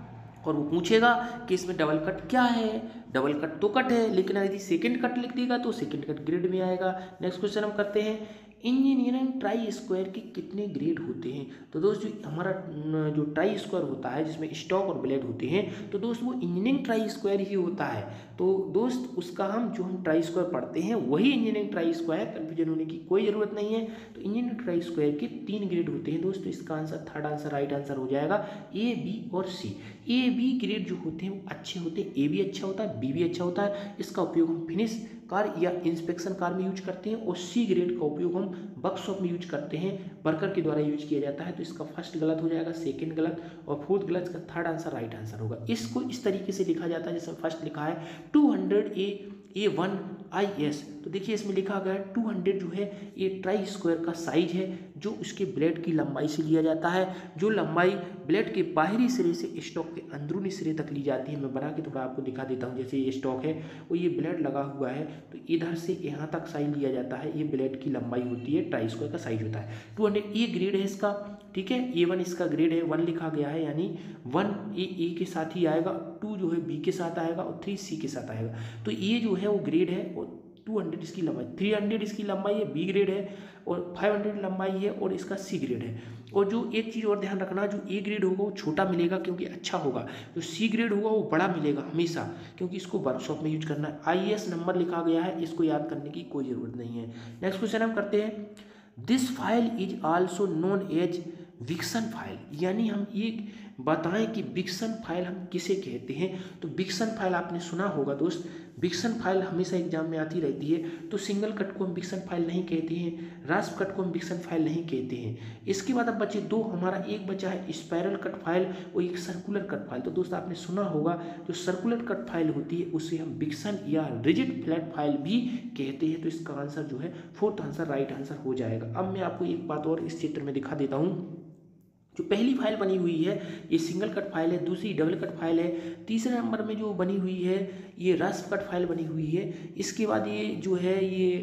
और वो पूछेगा कि इसमें डबल कट क्या है, डबल कट तो कट है, लेकिन यदि सेकंड कट लिख देगा तो सेकंड कट ग्रेड में आएगा। नेक्स्ट क्वेश्चन हम करते हैं, इंजीनियरिंग ट्राई स्क्वायर के कितने ग्रेड होते हैं। तो दोस्त जो हमारा जो ट्राई स्क्वायर होता है जिसमें स्टॉक और ब्लेड होते हैं, तो दोस्त वो इंजीनियरिंग ट्राई स्क्वायर ही होता है। तो दोस्त उसका हम जो हम ट्राई स्क्वायर पढ़ते हैं वही इंजीनियरिंग ट्राई स्क्वायर, कन्फ्यूजन होने की कोई ज़रूरत नहीं है। तो इंजीनियरिंग ट्राई स्क्वायर के तीन ग्रेड होते हैं दोस्त, तो इसका answer third answer right answer हो जाएगा ए, बी और सी। ए बी ग्रेड जो होते हैं वो अच्छे होते हैं, ए भी अच्छा होता है, बी भी अच्छा होता है। इसका उपयोग हम फिनिश कार या इंस्पेक्शन कार में यूज करते हैं, और सी ग्रेड का उपयोग हम वर्कशॉप में यूज करते हैं, वर्कर के द्वारा यूज किया जाता है। तो इसका फर्स्ट गलत हो जाएगा, सेकंड गलत, और फोर्थ गलत, का थर्ड आंसर राइट आंसर होगा। इसको इस तरीके से लिखा जाता है, जैसे फर्स्ट लिखा है two hundred A A one I S. तो देखिए इसमें लिखा गया है टू हंड्रेड जो है ये ट्राई स्क्वायर का साइज है, जो उसके ब्लेड की लंबाई से लिया जाता है, जो लंबाई ब्लेड के बाहरी सिरे से स्टॉक के अंदरूनी सिरे तक ली जाती है। मैं बना के थोड़ा आपको दिखा देता हूँ। जैसे ये स्टॉक है और ये ब्लेड लगा हुआ है, तो इधर से यहाँ तक साइज लिया जाता है, ये ब्लेड की लंबाई होती है, ट्राई स्क्वायर का साइज होता है। टू हंड्रेड ए ग्रेड है इसका, ठीक है, ए वन इसका ग्रेड है, वन लिखा गया है, यानी वन ए ए के साथ ही आएगा, टू जो है बी के साथ आएगा, और थ्री सी के साथ आएगा। तो ये जो है वो ग्रेड है, और टू हंड्रेड इसकी लंबाई, थ्री हंड्रेड इसकी लंबाई है, बी ग्रेड है, और फाइव हंड्रेड लंबाई है, और इसका सी ग्रेड है। और जो एक चीज़ और ध्यान रखना, जो ए ग्रेड होगा वो छोटा मिलेगा क्योंकि अच्छा होगा, जो सी ग्रेड होगा वो बड़ा मिलेगा हमेशा, क्योंकि इसको वर्कशॉप में यूज करना है। आई एस नंबर लिखा गया है, इसको याद करने की कोई ज़रूरत नहीं है। नेक्स्ट क्वेश्चन हम करते हैं, this file is also known as Vixen file, यानी हम ये बताएं कि विक्सन फाइल हम किसे कहते हैं। तो विक्सन फाइल आपने सुना होगा दोस्त, विक्सन फाइल हमेशा एग्जाम में आती रहती है। तो सिंगल कट को हम विक्सन फाइल नहीं कहते हैं, रास्प कट को हम विक्सन फाइल नहीं कहते हैं। इसके बाद अब बचे दो, हमारा एक बचा है स्पाइरल कट फाइल और एक सर्कुलर कट फाइल। तो दोस्त आपने सुना होगा जो सर्कुलर कट फाइल होती है उसे हम विक्सन या रिजिड फ्लैट फाइल भी कहते हैं। तो इसका आंसर जो है फोर्थ आंसर राइट आंसर हो जाएगा। अब मैं आपको एक बात और इस चित्र में दिखा देता हूँ। जो पहली फाइल बनी हुई है ये सिंगल कट फाइल है, दूसरी डबल कट फाइल है, तीसरे नंबर में जो बनी हुई है ये रास्प कट फाइल बनी हुई है। इसके बाद ये जो है ये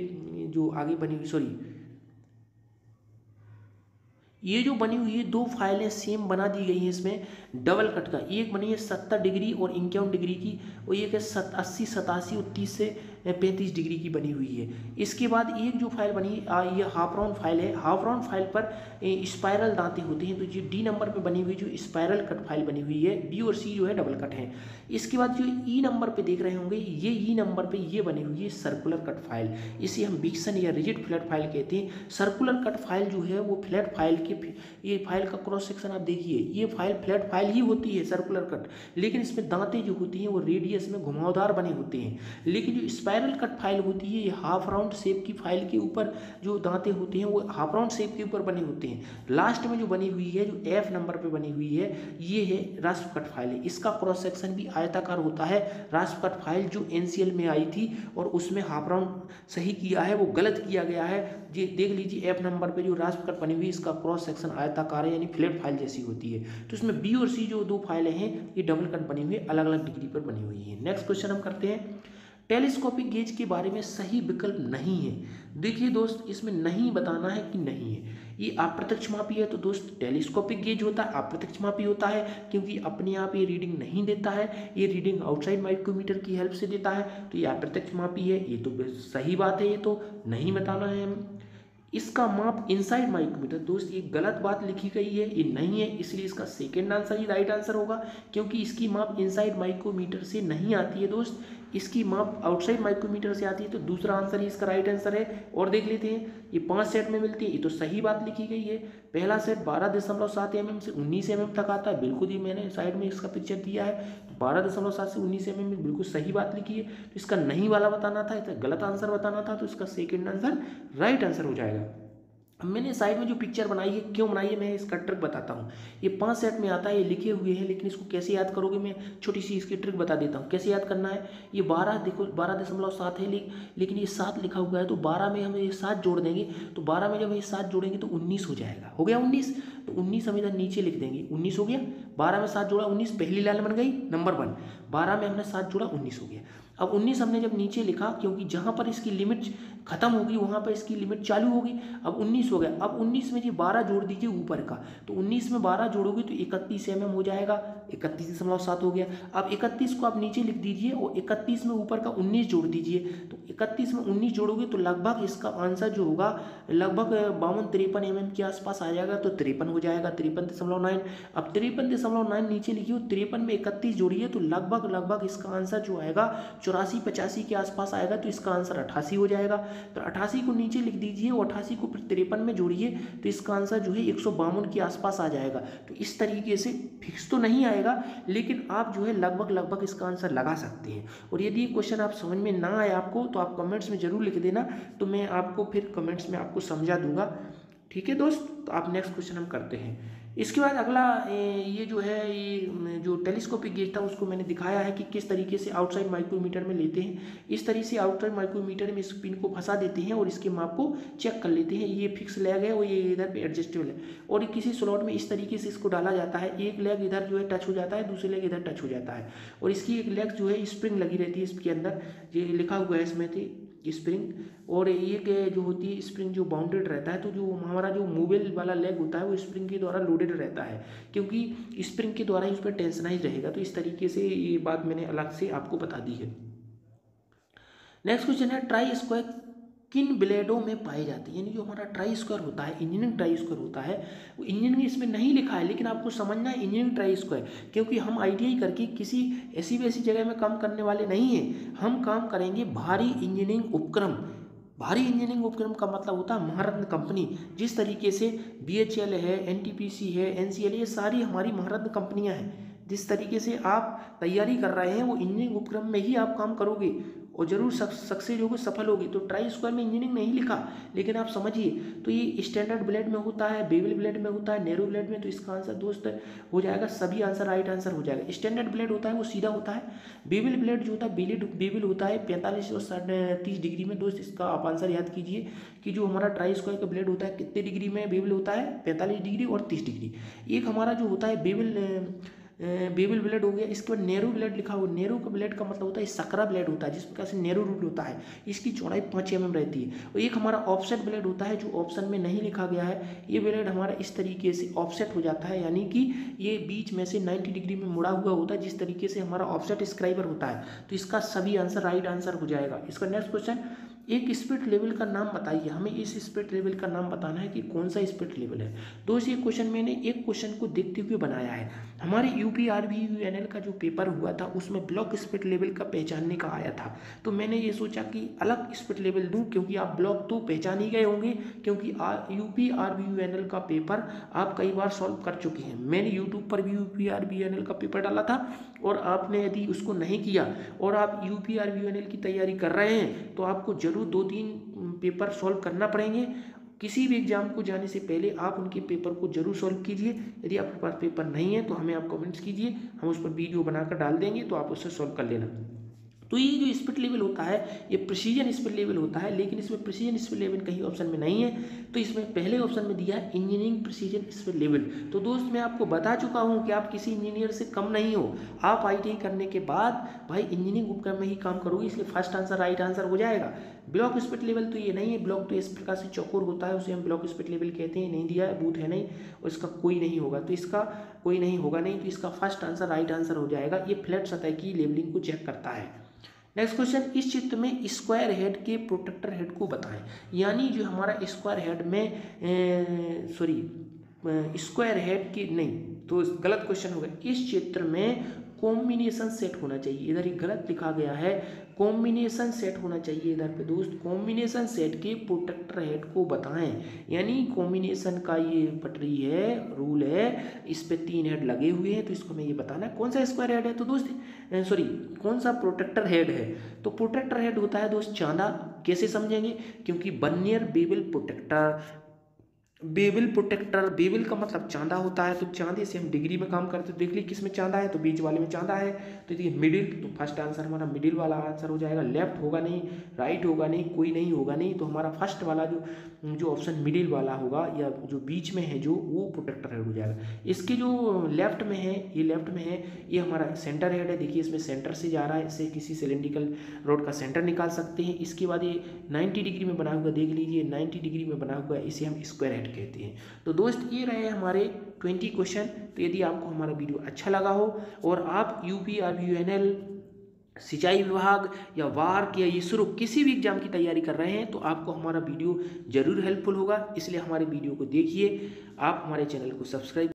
जो आगे बनी हुई, सॉरी ये जो बनी हुई है दो फाइलें सेम बना दी गई हैं इसमें डबल कट का, एक बनी है सत्तर डिग्री और इक्यावन डिग्री की, और एक है सत अस्सी सतासी और तीस से पैंतीस डिग्री की बनी हुई है। इसके बाद एक जो फाइल बनी है ये हाफ राउंड फाइल है। हाफ राउंड फाइल पर स्पाइरल दांतें होती हैं, तो जो डी नंबर पे बनी हुई जो स्पाइरल कट फाइल बनी हुई है, डी और सी जो है डबल कट है। इसके बाद जो ई नंबर पे देख रहे होंगे, ये ई नंबर पे ये बनी हुई है सर्कुलर कट फाइल, इसे हम विक्सन या रिजिड फ्लैट फाइल कहते हैं। सर्कुलर कट फाइल जो है वो फ्लैट फाइल के, ये फाइल का क्रॉस सेक्शन आप देखिए, ये फाइल फ्लैट फाइल ही होती है सर्कुलर कट, लेकिन इसमें दांतें जो होती हैं वो रेडियस में घुमावदार बने होते हैं। लेकिन जो स्पाइरल कट फाइल होती है ये हाफ राउंड शेप की फाइल के ऊपर जो दांतें होती हैं वो हाफ राउंड शेप के ऊपर बने होते हैं। लास्ट में जो बनी हुई है जो एफ नंबर पे बनी हुई है ये है रास्प कट फाइल है, इसका क्रॉस सेक्शन भी आयताकार होता है। रास्प कट फाइल जो एनसीएल में आई थी और उसमें हाफ राउंड सही किया है, वो गलत किया गया है। ये देख लीजिए एफ नंबर पे जो रास्प कट बनी हुई इसका क्रॉस सेक्शन आयताकार है, यानी फ्लैट फाइल जैसी होती है। तो इसमें बी और सी जो दो फाइलें हैं ये डबल कट बनी हुई है, अलग अलग डिग्री पर बनी हुई है। नेक्स्ट क्वेश्चन हम करते हैं, टेलीस्कोपिक गेज के बारे में सही विकल्प नहीं है। देखिए दोस्त इसमें नहीं बताना है कि नहीं है, ये अप्रत्यक्ष मापी है, तो दोस्त टेलीस्कोपिक गेज होता है अप्रत्यक्ष मापी होता है, क्योंकि अपने आप ये रीडिंग नहीं देता है, ये रीडिंग आउटसाइड माइक्रोमीटर की हेल्प से देता है, तो ये अप्रत्यक्ष मापी है। ये तो सही बात है, ये तो नहीं बताना है हमें। इसका माप इनसाइड माइक्रोमीटर, दोस्त ये गलत बात लिखी गई है, ये नहीं है, इसलिए इसका सेकेंड आंसर ही राइट आंसर होगा, क्योंकि इसकी माप इनसाइड माइक्रोमीटर से नहीं आती है दोस्त, इसकी माप आउटसाइड माइक्रोमीटर से आती है, तो दूसरा आंसर ही इसका राइट आंसर है। और देख लेते हैं ये पांच सेट में मिलती है, ये तो सही बात लिखी गई है। पहला सेट बारह दशमलव सात एम एम से उन्नीस एम एम तक आता है, बिल्कुल ही मैंने साइड में इसका पिक्चर दिया है, बारह दशमलव सात से उन्नीस एम एम में बिल्कुल सही बात लिखी है। तो इसका नहीं वाला बताना था, इसका गलत आंसर बताना था, तो इसका सेकेंड आंसर राइट आंसर हो जाएगा। अब मैंने साइड में जो पिक्चर बनाई है क्यों बनाई है मैं इसका ट्रिक बताता हूँ। ये पांच सेट में आता है, ये लिखे हुए हैं, लेकिन इसको कैसे याद करोगे मैं छोटी सी इसकी ट्रिक बता देता हूँ कैसे याद करना है। ये बारह देखो बारह दशमलव सात है, लेकिन ये सात लिखा हुआ है, तो बारह में हम ये सात जोड़ देंगे, तो बारह में जब ये सात जोड़ेंगे तो उन्नीस हो जाएगा। हो गया उन्नीस, तो उन्नीस हम इधर नीचे लिख देंगे, उन्नीस हो गया। बारह में सात जोड़ा उन्नीस, पहली लाइन बन गई नंबर वन। बारह में हमने सात जोड़ा उन्नीस हो गया। अब उन्नीस हमने जब नीचे लिखा, क्योंकि जहाँ पर इसकी लिमिट खत्म होगी वहाँ पर इसकी लिमिट चालू होगी। अब उन्नीस हो गया, अब उन्नीस में जी बारह जोड़ दीजिए ऊपर का, तो उन्नीस में बारह जोड़ोगे तो इकतीस एम एम हो जाएगा, इकतीस दशमलव सात हो गया। अब इकतीस को आप नीचे लिख दीजिए और इकतीस में ऊपर का उन्नीस जोड़ दीजिए, तो इकतीस में उन्नीस जोड़ोगे तो लगभग इसका आंसर जो होगा लगभग बावन तिरपन एम एम के आसपास आ जाएगा, तो तिरपन हो जाएगा, तिरपन दशमलव नाइन। अब तिरपन दशमलव नाइन नीचे लिखिए, तिरपन में इकतीस जोड़िए तो लगभग लगभग इसका आंसर जो आएगा चौरासी पचासी के आसपास आएगा, तो इसका आंसर अट्ठासी हो जाएगा। तो अट्ठासी को नीचे लिख दीजिए और अट्ठासी को फिर तिरपन में जोड़िए, तो इसका आंसर जो है एक सौ बावन के आसपास आ जाएगा। तो इस तरीके से फिक्स तो नहीं आएगा, लेकिन आप जो है लगभग लगभग इसका आंसर लगा सकते हैं। और यदि ये क्वेश्चन आप समझ में ना आए आपको, तो आप कमेंट्स में जरूर लिख देना, तो मैं आपको फिर कमेंट्स में आपको समझा दूंगा। ठीक है दोस्त, तो आप नेक्स्ट क्वेश्चन हम करते हैं। इसके बाद अगला ये जो है ये जो टेलीस्कोपिक गेज था उसको मैंने दिखाया है कि किस तरीके से आउटसाइड माइक्रोमीटर में लेते हैं। इस तरीके से आउटसाइड माइक्रोमीटर में इस पिन को फंसा देते हैं और इसके माप को चेक कर लेते हैं। ये फिक्स लैग है और ये इधर पे एडजस्टेबल है, और किसी स्लॉट में इस तरीके से इसको डाला जाता है, एक लेग इधर जो है टच हो जाता है, दूसरे लेग इधर टच हो जाता है, और इसकी एक लेग जो है स्प्रिंग लगी रहती है इसके अंदर, ये लिखा हुआ है इसमें थी स्प्रिंग, और ये जो होती है स्प्रिंग जो बाउंडेड रहता है, तो जो हमारा जो मूवेल वाला लेग होता है वो स्प्रिंग के द्वारा लोडेड रहता है, क्योंकि स्प्रिंग के द्वारा ही उस पर टेंशनाइज रहेगा। तो इस तरीके से ये बात मैंने अलग से आपको बता दी है। नेक्स्ट क्वेश्चन है, ट्राई स्क्वायर किन ब्लेडों में पाई जाती है। यानी जो हमारा ट्राई स्क्वायर होता है, इंजीनियरिंग ट्राई स्क्वायर होता है, वो इंजीनियरिंग इसमें नहीं लिखा है, लेकिन आपको समझना है इंजीनियरिंग ट्राई स्क्वायर, क्योंकि हम आईटीआई करके किसी ऐसी वैसी जगह में काम करने वाले नहीं हैं। हम काम करेंगे भारी इंजीनियरिंग उपक्रम। भारी इंजीनियरिंग उपक्रम का मतलब होता है महारत्न कंपनी। जिस तरीके से बीएचईएल है, एनटीपीसी है, एनसीएल, ये सारी हमारी महारत्न कंपनियां हैं। जिस तरीके से आप तैयारी कर रहे हैं वो इंजीनियरिंग उपक्रम में ही आप काम करोगे और जरूर सक्सेस होगे, सफल होगी। तो ट्राई स्क्वायर में इंजीनियरिंग नहीं लिखा, लेकिन आप समझिए, तो ये स्टैंडर्ड ब्लेड में होता है, बेवल ब्लेड में होता है, नैरो ब्लेड में, तो इसका आंसर दोस्त हो जाएगा, सभी आंसर राइट आंसर हो जाएगा। स्टैंडर्ड ब्लेड होता है वो सीधा होता है, बेवल ब्लेड जो होता है बेलिड बेवल होता है पैंतालीस और तीस डिग्री में। दोस्त इसका आप आंसर याद कीजिए कि जो हमारा ट्राई स्क्वायर का ब्लेड होता है कितने डिग्री में बेवल होता है, पैंतालीस डिग्री और तीस डिग्री। एक हमारा जो होता है बेवल बेबल ब्लेड हो गया। इसके बाद नेहरू ब्लेड लिखा हुआ, नेहरू का ब्लेड का मतलब होता है सकरा ब्लेड होता है, जिस प्रकार से नेहरू रूल होता है, इसकी चौड़ाई पाँच एम एम रहती है। और एक हमारा ऑफसेट ब्लेड होता है जो ऑप्शन में नहीं लिखा गया है। ये ब्लेड हमारा इस तरीके से ऑफसेट हो जाता है, यानी कि ये बीच में से नाइन्टी डिग्री में मुड़ा हुआ होता है, जिस तरीके से हमारा ऑफसेट स्क्राइबर होता है। तो इसका सभी आंसर राइट आंसर हो जाएगा। इसका नेक्स्ट क्वेश्चन, एक स्पिरिट लेवल का नाम बताइए। हमें इस स्पिरिट लेवल का नाम बताना है कि कौन सा स्पिरिट लेवल है। दोस्त ये क्वेश्चन मैंने एक क्वेश्चन को देखते हुए बनाया है। हमारे यूपी आरबी यूएनएल का जो पेपर हुआ था उसमें ब्लॉक स्पिरिट लेवल का पहचानने का आया था, तो मैंने ये सोचा कि अलग स्पिरिट लेवल दूं, क्योंकि आप ब्लॉक तो पहचान ही गए होंगे, क्योंकि यूपी आरबी यूएनएल का पेपर आप कई बार सॉल्व कर चुके हैं। मैंने यूट्यूब पर भी यूपी आरबी यूएनएल का पेपर डाला था, और आपने यदि उसको नहीं किया और आप यूपी आरबी यूएनएल की तैयारी कर रहे हैं तो आपको जरूर दो तीन पेपर सॉल्व करना पड़ेंगे। किसी भी एग्जाम को जाने से पहले आप उनके पेपर को जरूर सॉल्व कीजिए। यदि आपके पास पेपर नहीं है तो हमें आप कमेंट्स कीजिए, हम उस पर वीडियो बनाकर डाल देंगे, तो आप उससे सॉल्व कर लेना। तो ये जो स्पिरिट लेवल होता है ये प्रिसीजन स्पिरिट लेवल होता है, लेकिन इसमें प्रिसीजन स्पिरिट लेवल कहीं ऑप्शन में नहीं है, तो इसमें पहले ऑप्शन में दिया है इंजीनियरिंग प्रिसीजन स्पिरिट लेवल। तो दोस्त मैं आपको बता चुका हूँ कि आप किसी इंजीनियर से कम नहीं हो। आप आईटीआई करने के बाद भाई इंजीनियरिंग उपकरण में ही काम करोगे, इसलिए फर्स्ट आंसर राइट आंसर हो जाएगा। ब्लॉक स्पिरिट लेवल तो ये नहीं है, ब्लॉक तो इस प्रकार से चौकोर होता है, उसे हम ब्लॉक स्पिरिट लेवल कहते हैं। नहीं दिया है, बूथ है नहीं, और इसका कोई नहीं होगा, तो इसका कोई नहीं होगा नहीं, तो इसका फर्स्ट आंसर राइट आंसर हो जाएगा। ये फ्लैट सतह की लेवलिंग को चेक करता है। नेक्स्ट क्वेश्चन, इस चित्र में स्क्वायर हेड के प्रोटेक्टर हेड को बताएं। यानी जो हमारा स्क्वायर हेड में सॉरी स्क्वायर हेड की नहीं, तो गलत क्वेश्चन हो गया। इस चित्र में कॉम्बिनेशन सेट होना चाहिए, इधर ही गलत लिखा गया है, कॉम्बिनेशन सेट होना चाहिए इधर पे दोस्त। कॉम्बिनेशन सेट के प्रोटेक्टर हेड को बताएं, यानी कॉम्बिनेशन का ये पटरी है, रूल है, इस पे तीन हेड लगे हुए हैं, तो इसको हमें ये बताना है कौन सा स्क्वायर हेड है। तो दोस्त सॉरी कौन सा प्रोटेक्टर हेड है, तो प्रोटेक्टर हेड होता है दोस्त चांदा। कैसे समझेंगे, क्योंकि vernier bevel protractor, bevel protractor, bevel का मतलब चांदा होता है, तो चांदे से हम डिग्री में काम करते हैं। देख ली किस में चांदा है, तो बीच वाले में चांदा है, तो देखिए मिडिल, तो फर्स्ट आंसर हमारा मिडिल वाला आंसर हो जाएगा। लेफ्ट होगा नहीं, राइट होगा नहीं, कोई नहीं होगा नहीं, तो हमारा फर्स्ट वाला जो जो ऑप्शन मिडिल वाला होगा या जो बीच में है जो, वो प्रोटेक्टर हेड हो जाएगा। इसके जो लेफ्ट में है, ये लेफ्ट में है, ये हमारा सेंटर हेड है। देखिए इसमें सेंटर से जा रहा है, इससे किसी सिलेंड्रिकल रोड का सेंटर निकाल सकते हैं। इसके बाद ये नाइन्टी डिग्री में बना हुआ, देख लीजिए नाइन्टी डिग्री में बना हुआ है, इसे हम स्क्वायर हेड कहते हैं। तो दोस्त ये रहे हमारे बीस क्वेश्चन। तो यदि आपको हमारा वीडियो अच्छा लगा हो और आप यूपी आरबी यूएनएल, सिंचाई विभाग या वार्क या इसरो किसी भी एग्जाम की तैयारी कर रहे हैं, तो आपको हमारा वीडियो जरूर हेल्पफुल होगा। इसलिए हमारे वीडियो को देखिए, आप हमारे चैनल को सब्सक्राइब